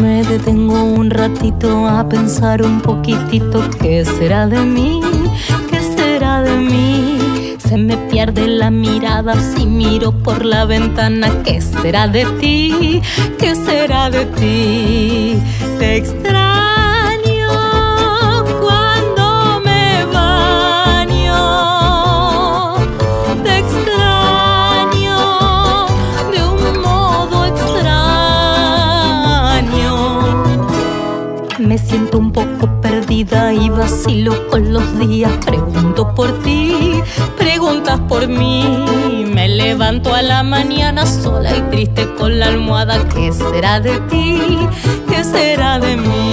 me detengo un ratito a pensar un poquitito. ¿Qué será de mí? ¿Qué será de mí? Se me pierde la mirada si miro por la ventana. ¿Qué será de ti? ¿Qué será de ti? Te extraño cuando me baño. Te extraño de un modo extraño. Me siento un poco perdida y vacilo con los días. Pregunto por ti, preguntas por mí. Me levanto a la mañana sola y triste con la almohada. ¿Qué será de ti? ¿Qué será de mí?